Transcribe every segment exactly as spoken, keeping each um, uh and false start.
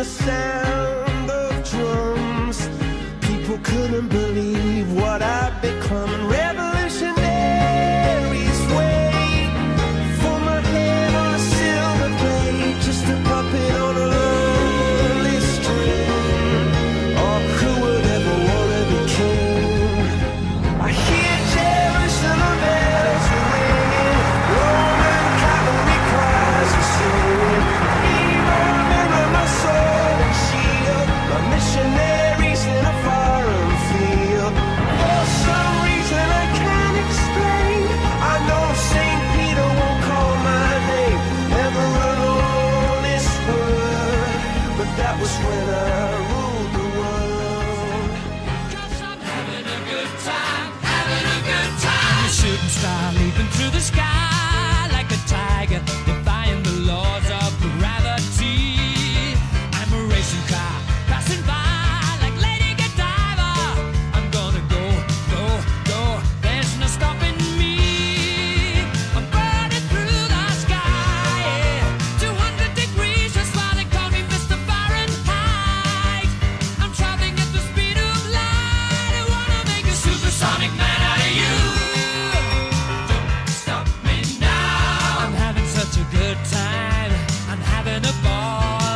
sound of drums. People couldn't believe what I'd become. And revolutionaries wait for my head on a silver plate, just a puppet on a lonely string. Oh, who would ever wanna be king? I hear Jerusalem bells ringing, Roman cavalry cries are singing. My soul and shield, my missionaries in a foreign field. For some reason I can't explain, I know Saint Peter won't call my name ever alone this world, but that was when I ruled the world. 'Cause I'm having a good time, having a good time. A shooting star leaping through the sky like a tiger, defying the laws of gravity. Racing car passing by like Lady Godiva. I'm gonna go, go, go. There's no stopping me. I'm burning through the sky, yeah. two hundred degrees, that's why they call me Mister Fahrenheit. I'm traveling at the speed of light. I wanna make a supersonic man out of you. Don't stop me now. I'm having such a good time. I'm having a ball.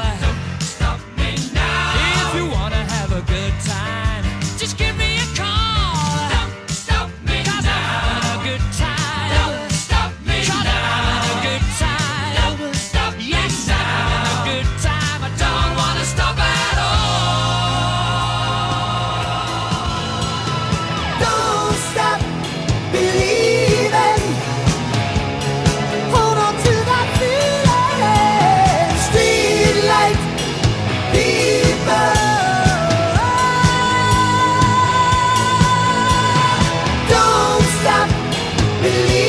Just give me a call. Don't stop me now. I'm having a good time. Don't stop me now. I'm having a good time. Don't stop me now. Yes, I'm having a good time. I don't want to stop at all. Don't stop believing. Hold on to that feeling. Street light people. Believe